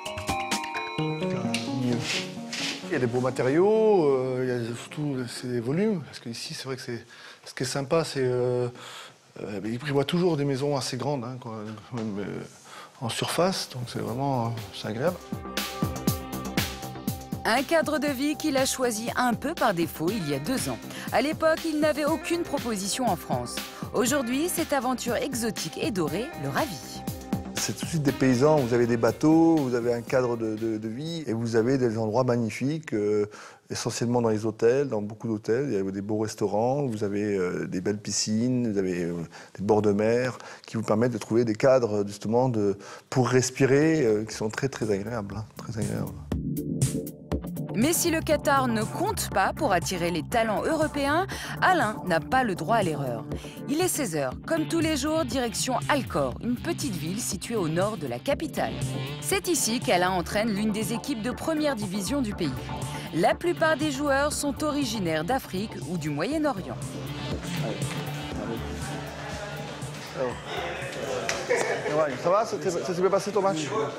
Il y a des beaux matériaux, euh, il y a surtout ces volumes. Parce qu'ici, c'est vrai que c'est, ce qui est sympa, c'est... Euh, euh, il prévoit toujours des maisons assez grandes, hein, quoi, même euh, en surface. Donc c'est vraiment c'est agréable. Un cadre de vie qu'il a choisi un peu par défaut il y a deux ans. À l'époque, il n'avait aucune proposition en France. Aujourd'hui, cette aventure exotique et dorée le ravit. C'est tout de suite des paysans, vous avez des bateaux, vous avez un cadre de, de, de vie et vous avez des endroits magnifiques, euh, essentiellement dans les hôtels, dans beaucoup d'hôtels. Il y a des beaux restaurants, vous avez euh, des belles piscines, vous avez euh, des bords de mer qui vous permettent de trouver des cadres justement de, pour respirer euh, qui sont très très agréables. Hein, très agréables. Mais si le Qatar ne compte pas pour attirer les talents européens, Alain n'a pas le droit à l'erreur. Il est seize heures, comme tous les jours, direction Alcor, une petite ville située au nord de la capitale. C'est ici qu'Alain entraîne l'une des équipes de première division du pays. La plupart des joueurs sont originaires d'Afrique ou du Moyen-Orient. Ça va? Ça s'est bien passé ton match?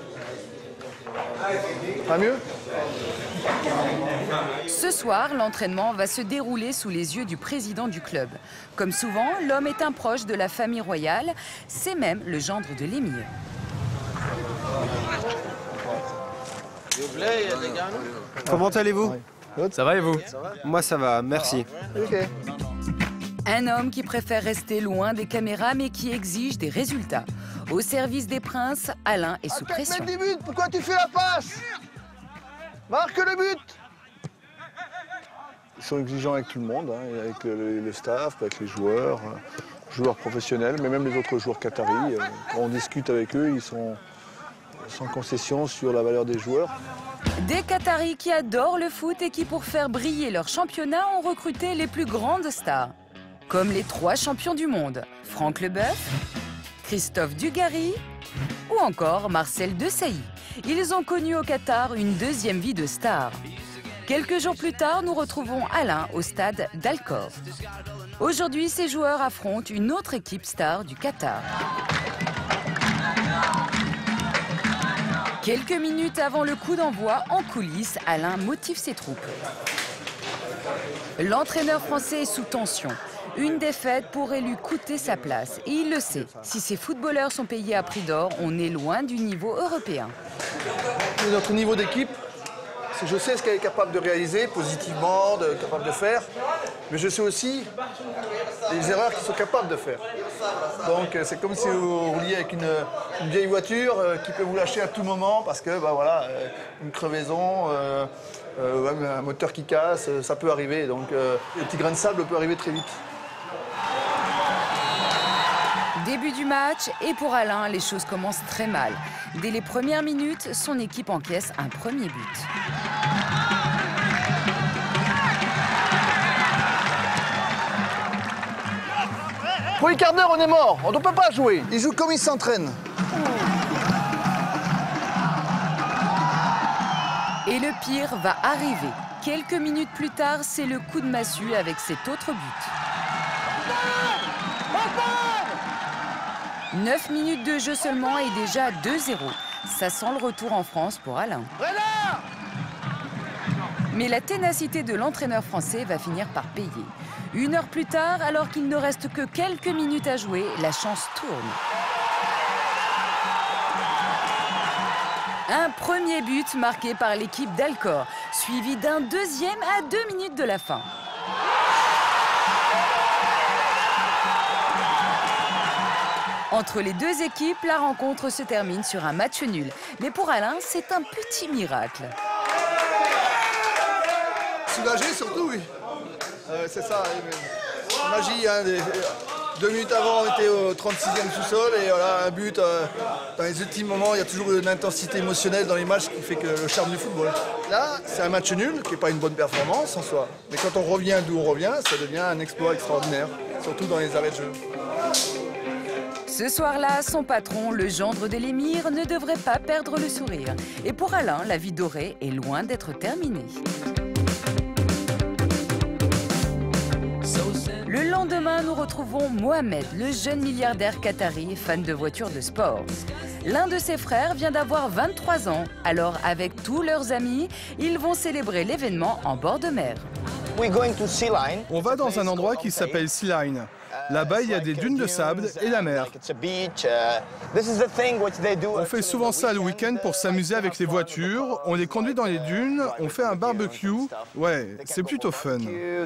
Pas mieux? Ce soir, l'entraînement va se dérouler sous les yeux du président du club. Comme souvent, l'homme est un proche de la famille royale, c'est même le gendre de l'émir. Comment allez-vous? Ça va et vous? Moi ça va, merci. Okay. Un homme qui préfère rester loin des caméras mais qui exige des résultats. Au service des princes, Alain est sous pression. dix buts, pourquoi tu fais la passe? Marque le but! Ils sont exigeants avec tout le monde, hein, avec le, le staff, avec les joueurs, joueurs professionnels, mais même les autres joueurs qataris. Quand on discute avec eux, ils sont sans concession sur la valeur des joueurs. Des Qataris qui adorent le foot et qui, pour faire briller leur championnat, ont recruté les plus grandes stars. Comme les trois champions du monde, Franck Leboeuf, Christophe Dugarry ou encore Marcel Desailly. Ils ont connu au Qatar une deuxième vie de star. Quelques jours plus tard, nous retrouvons Alain au stade d'Alcor. Aujourd'hui, ces joueurs affrontent une autre équipe star du Qatar. Quelques minutes avant le coup d'envoi, en coulisses, Alain motive ses troupes. L'entraîneur français est sous tension. Une défaite pourrait lui coûter sa place. Et il le sait, si ces footballeurs sont payés à prix d'or, on est loin du niveau européen. Notre niveau d'équipe, c'est que je sais ce qu'elle est capable de réaliser positivement, de, capable de faire, mais je sais aussi les erreurs qu'ils sont capables de faire. Donc c'est comme si vous rouliez avec une, une vieille voiture euh, qui peut vous lâcher à tout moment parce que bah, voilà, euh, une crevaison, euh, euh, un moteur qui casse, ça peut arriver. Donc euh, le petit grain de sable peut arriver très vite. Début du match, et pour Alain, les choses commencent très mal. Dès les premières minutes, son équipe encaisse un premier but. Pour les quarts d'heure, on est mort, on ne peut pas jouer. Ils jouent comme ils s'entraînent. Et le pire va arriver. Quelques minutes plus tard, c'est le coup de massue avec cet autre but. neuf minutes de jeu seulement et déjà deux zéro. Ça sent le retour en France pour Alain. Mais la ténacité de l'entraîneur français va finir par payer. Une heure plus tard, alors qu'il ne reste que quelques minutes à jouer, la chance tourne. Un premier but marqué par l'équipe d'Alcor, suivi d'un deuxième à deux minutes de la fin. Entre les deux équipes, la rencontre se termine sur un match nul. Mais pour Alain, c'est un petit miracle. Soulagé surtout, oui. Euh, c'est ça, magie. Hein, des, deux minutes avant, on était au trente-sixième sous-sol et voilà, un but. Euh, dans les ultimes moments, il y a toujours une intensité émotionnelle dans les matchs qui fait que le charme du football. Là, c'est un match nul, qui n'est pas une bonne performance en soi. Mais quand on revient d'où on revient, ça devient un exploit extraordinaire, surtout dans les arrêts de jeu. Ce soir-là, son patron, le gendre de l'émir, ne devrait pas perdre le sourire. Et pour Alain, la vie dorée est loin d'être terminée. Le lendemain, nous retrouvons Mohamed, le jeune milliardaire qatari, fan de voitures de sport. L'un de ses frères vient d'avoir vingt-trois ans, alors avec tous leurs amis, ils vont célébrer l'événement en bord de mer. On va dans un endroit qui s'appelle Sea Line. Là-bas, il y a des dunes de sable et la mer. On fait souvent ça le week-end pour s'amuser avec les voitures. On les conduit dans les dunes, on fait un barbecue. Ouais, c'est plutôt fun.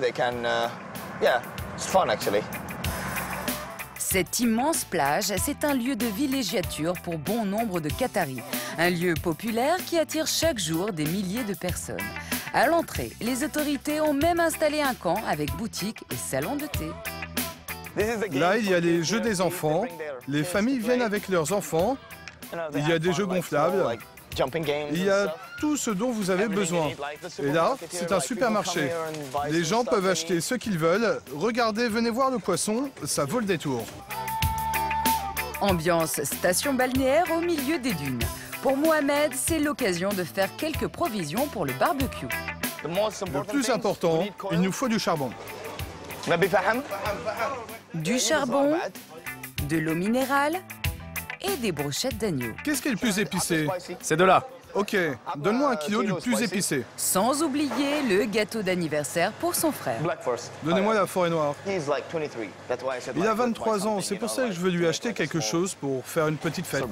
Cette immense plage, c'est un lieu de villégiature pour bon nombre de Qataris. Un lieu populaire qui attire chaque jour des milliers de personnes. À l'entrée, les autorités ont même installé un camp avec boutique et salon de thé. Là, il y a les jeux des enfants. Les familles viennent avec leurs enfants. Il y a des jeux gonflables. Il y a tout ce dont vous avez besoin. Et là, c'est un supermarché. Les gens peuvent acheter ce qu'ils veulent. Regardez, venez voir le poisson, ça vaut le détour. Ambiance station balnéaire au milieu des dunes. Pour Mohamed, c'est l'occasion de faire quelques provisions pour le barbecue. Le plus important, il nous faut du charbon. Du charbon, de l'eau minérale et des brochettes d'agneau. Qu'est-ce qui est le plus épicé? Ces deux-là. Ok, donne-moi un kilo du plus épicé. Sans oublier le gâteau d'anniversaire pour son frère. Donnez-moi la forêt noire. Il a vingt-trois ans, c'est pour ça que je veux lui acheter quelque chose pour faire une petite fête.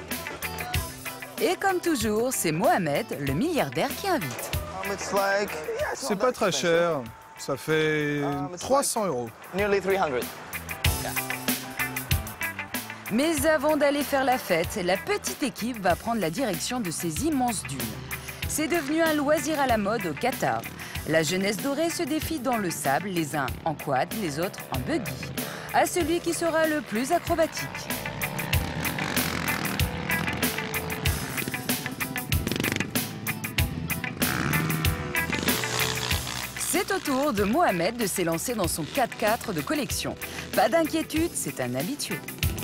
Et comme toujours, c'est Mohamed, le milliardaire, qui invite. C'est pas très cher. Ça fait trois cents euros. Mais avant d'aller faire la fête, la petite équipe va prendre la direction de ces immenses dunes. C'est devenu un loisir à la mode au Qatar. La jeunesse dorée se défie dans le sable, les uns en quad, les autres en buggy. À celui qui sera le plus acrobatique. C'est au tour de Mohamed de s'élancer dans son quatre-quatre de collection. Pas d'inquiétude, c'est un habitué.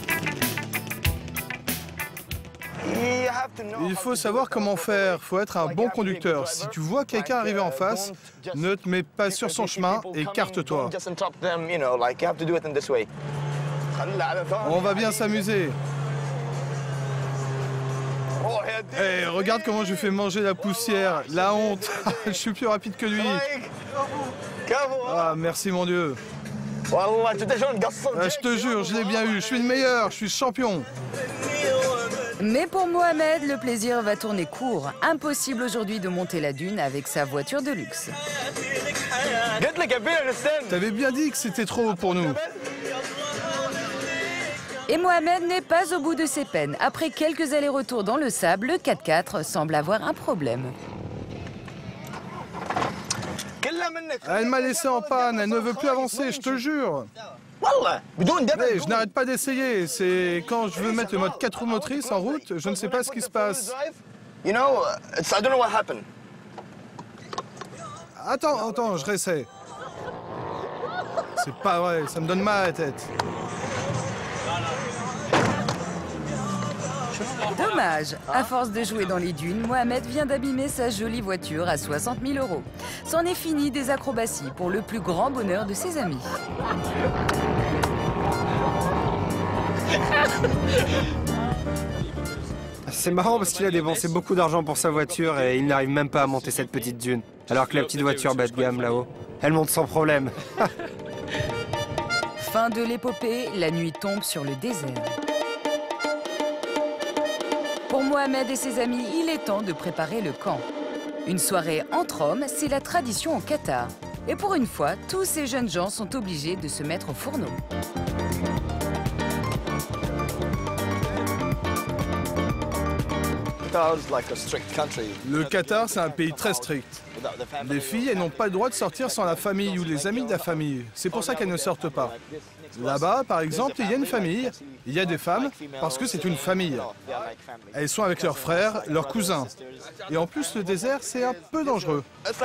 Il faut savoir comment faire, il faut être un bon conducteur. Si tu vois quelqu'un arriver en face, ne te mets pas sur son chemin, écarte-toi. On va bien s'amuser. Hey, regarde comment je lui fais manger la poussière, la honte. Je suis plus rapide que lui. Ah, merci mon Dieu. Ah, je te jure, je l'ai bien eu, je suis le meilleur, je suis champion. Mais pour Mohamed, le plaisir va tourner court. Impossible aujourd'hui de monter la dune avec sa voiture de luxe. T'avais bien dit que c'était trop haut pour nous. Et Mohamed n'est pas au bout de ses peines. Après quelques allers-retours dans le sable, le quatre-quatre semble avoir un problème. Elle m'a laissé en panne, elle ne veut plus avancer, je te jure. Hey, je n'arrête pas d'essayer. C'est quand je veux mettre le mode quatre roues motrices en route, je ne sais pas ce qui se passe. Attends, attends, je réessaie. C'est pas vrai, ça me donne mal à la tête. Dommage. À force de jouer dans les dunes, Mohamed vient d'abîmer sa jolie voiture à soixante mille euros. C'en est fini des acrobaties pour le plus grand bonheur de ses amis. C'est marrant parce qu'il a dépensé beaucoup d'argent pour sa voiture et il n'arrive même pas à monter cette petite dune. Alors que la petite voiture bas de gamme là-haut, elle monte sans problème. Fin de l'épopée, la nuit tombe sur le désert. Pour Mohamed et ses amis, il est temps de préparer le camp. Une soirée entre hommes, c'est la tradition au Qatar. Et pour une fois, tous ces jeunes gens sont obligés de se mettre au fourneau. Le Qatar, c'est un pays très strict. Les filles, elles n'ont pas le droit de sortir sans la famille ou les amis de la famille. C'est pour ça qu'elles ne sortent pas. Là-bas, par exemple, il y a une famille, il y a des femmes, parce que c'est une famille. Elles sont avec leurs frères, leurs cousins. Et en plus, le désert, c'est un peu dangereux.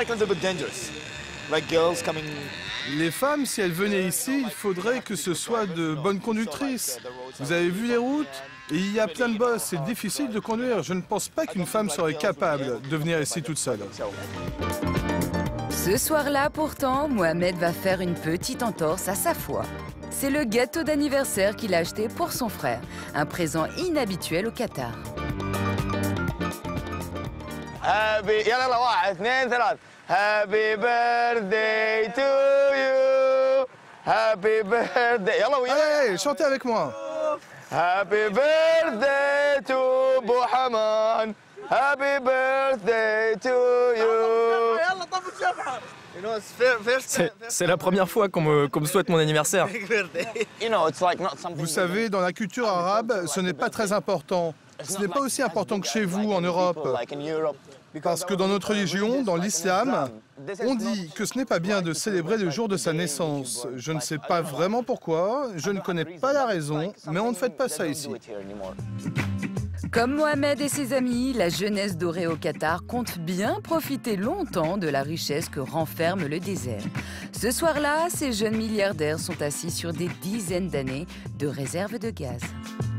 Les femmes, si elles venaient ici, il faudrait que ce soit de bonnes conductrices. Vous avez vu les routes? Et il y a plein de bosses, c'est difficile de conduire. Je ne pense pas qu'une femme serait capable de venir ici toute seule. Ce soir-là, pourtant, Mohamed va faire une petite entorse à sa foi. C'est le gâteau d'anniversaire qu'il a acheté pour son frère, un présent inhabituel au Qatar. Happy, Happy birthday to you. Happy birthday. Allez, chantez avec moi. Happy birthday to Bouhaman. Happy birthday to you. C'est la première fois qu'on me, qu'on me souhaite mon anniversaire. Vous savez, dans la culture arabe, ce n'est pas très important. Ce n'est pas aussi important que chez vous, en Europe. Parce que dans notre religion, dans l'islam, on dit que ce n'est pas bien de célébrer le jour de sa naissance. Je ne sais pas vraiment pourquoi, je ne connais pas la raison, mais on ne fait pas ça ici. Comme Mohamed et ses amis, la jeunesse dorée au Qatar compte bien profiter longtemps de la richesse que renferme le désert. Ce soir-là, ces jeunes milliardaires sont assis sur des dizaines d'années de réserves de gaz.